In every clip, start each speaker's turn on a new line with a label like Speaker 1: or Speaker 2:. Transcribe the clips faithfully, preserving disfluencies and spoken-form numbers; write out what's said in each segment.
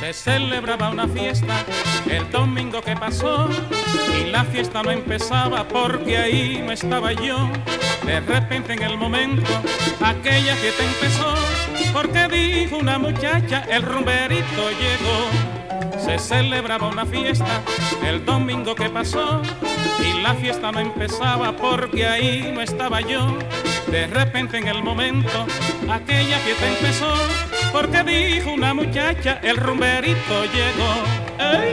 Speaker 1: Se celebraba una fiesta el domingo que pasó y la fiesta no empezaba porque ahí no estaba yo. De repente en el momento aquella fiesta empezó porque dijo una muchacha, el rumberito llegó. Se celebraba una fiesta el domingo que pasó y la fiesta no empezaba porque ahí no estaba yo. De repente en el momento aquella fiesta empezó porque dijo una muchacha, el rumberito llegó. ¡Ey!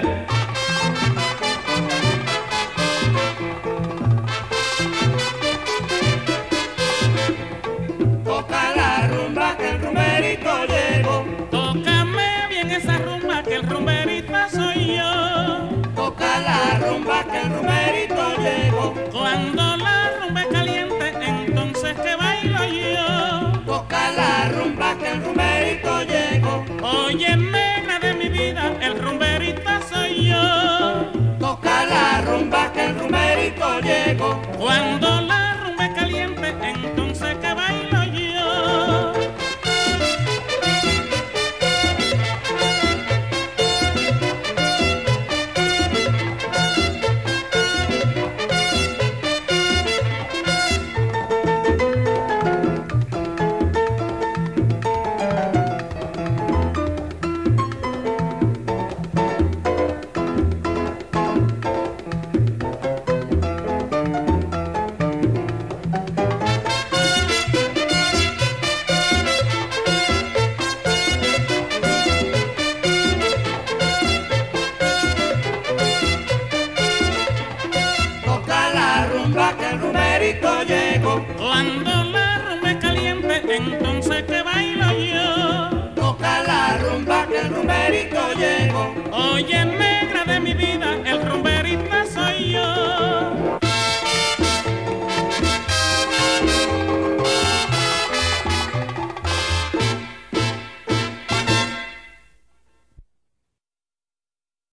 Speaker 2: Toca la rumba que el rumberito llegó.
Speaker 1: Tócame bien esa rumba que el rumberito soy yo.
Speaker 2: Toca la rumba que el rumberito llegó.
Speaker 1: Cuando la rumba es caliente, entonces que bailo yo.
Speaker 2: Toca la rumba que el rumberito llegó.
Speaker 1: Oye, nena de mi vida, el rumberito soy yo.
Speaker 2: Toca la rumba que el rumberito llegó.
Speaker 1: Cuando la rumba es caliente, entonces que bailo yo.
Speaker 2: Toca la rumba que el rumberito llegó.
Speaker 1: Cuando